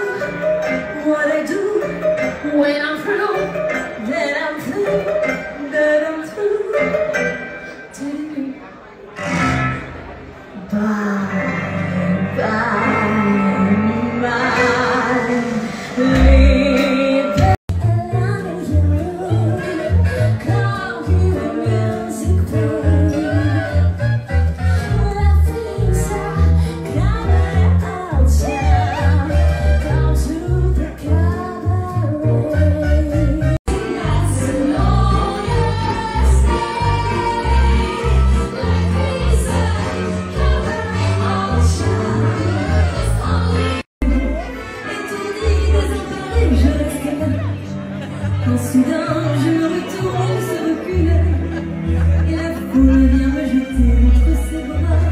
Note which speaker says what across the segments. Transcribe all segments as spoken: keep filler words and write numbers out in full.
Speaker 1: what I do when I'm through, then I'm through, then I'm through. Bye, bye, bye. Leave the light in your room. Come hear the music play. Nothing's coming out down. Come to the cabaret. That's the longest day. Like pizza, coming out down. Et tu dis désemparé, je reste là. Quand soudain je retourne se reculer et la foule vient me jeter entre ses bras.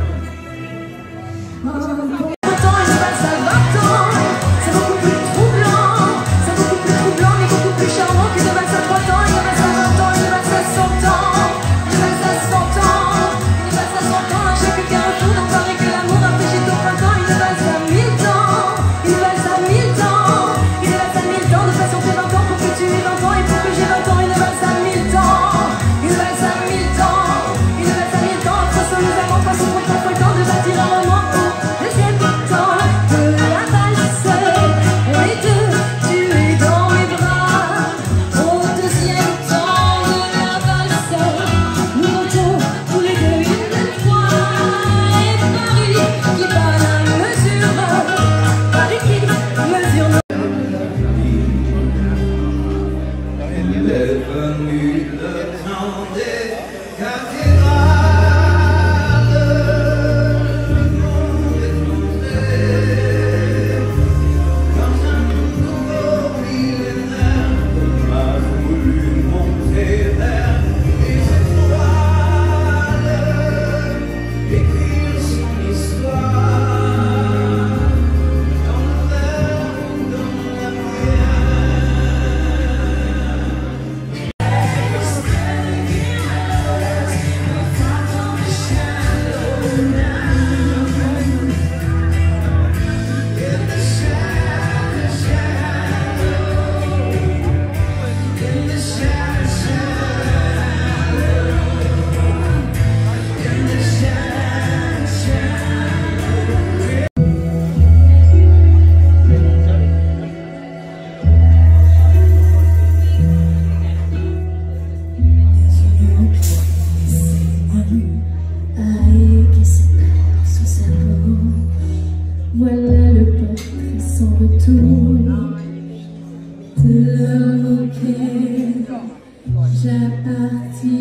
Speaker 1: Pourtant il se passe à vingt ans, c'est beaucoup plus troublant, c'est beaucoup plus troublant mais beaucoup plus charmant qu'il ne passe à trente ans, il ne passe à vingt ans, il ne passe à cent ans, il ne passe à cent ans, il ne passe à cent ans, à chaque carrefour d'en paraît que l'amour rafraîchit au printemps, il ne passe à mille ans, il passe à mille ans, il passe à mille ans de patienter vingt ans pour que tu aies vingt ans et pour que j'ai vingt ans, il passe à mille ans, il passe à mille ans, il passe à mille ans, entre soi nous avons pas souvent trop le temps de bâtir un moment où le temps de la passer et de tuer dans mes bras. Au deuxième temps de la passer, nous montons tous les deux une fois et Paris qui bat la mesure, Paris qui mesure nos...
Speaker 2: Il est venu le temps des cathédrales, le monde est monté dans un nouveau millénaire, a voulu monter vers les étoiles, écrire son histoire dans le verre ou dans la
Speaker 1: qui se perd sous sa peau. Voilà le portrait sans retour de l'homme auquel j'appartiens.